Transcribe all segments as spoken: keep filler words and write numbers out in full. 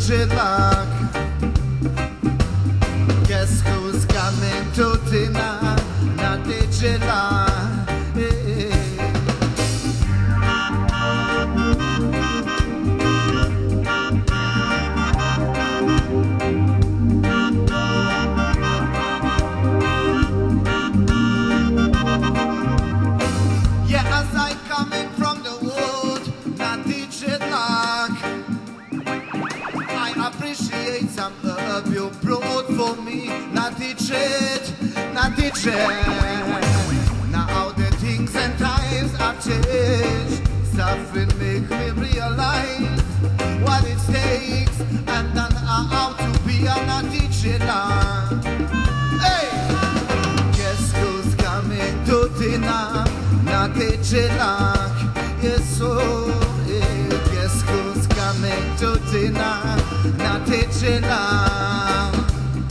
dreadlock. Guess who's coming to dinner? Not the dreadlock. Hey. Yeah, as I coming from the wood, not the dreadlock. I appreciate some herb you brought for me. Not the dread, not the dread. Now the things and times have changed. Suffering make me realize what it takes and then how to be a naughty dreadlock. Hey! Guess who's coming to dinner? Not the dreadlock. Yes, so yeah. Guess who's coming to dinner? Not the dreadlock.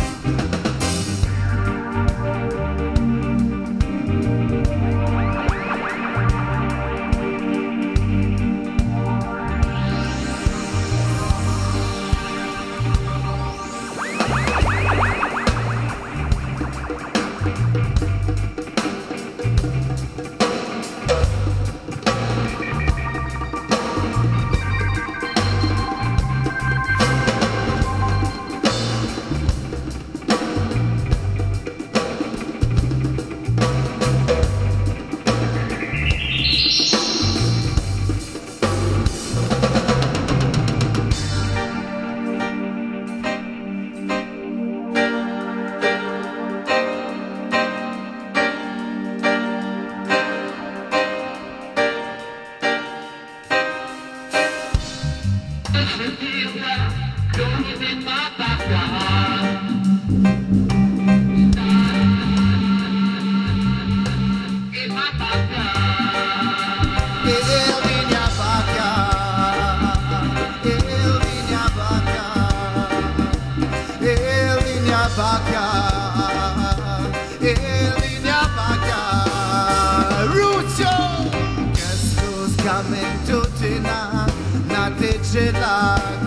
Guess who's coming to dinner? Not the dreadlock.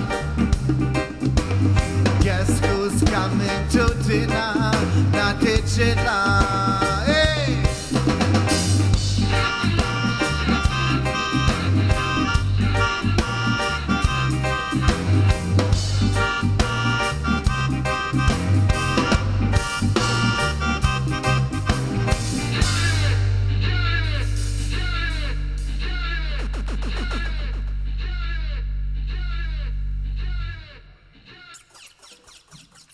Guess who's coming to dinner? Not the dreadlock.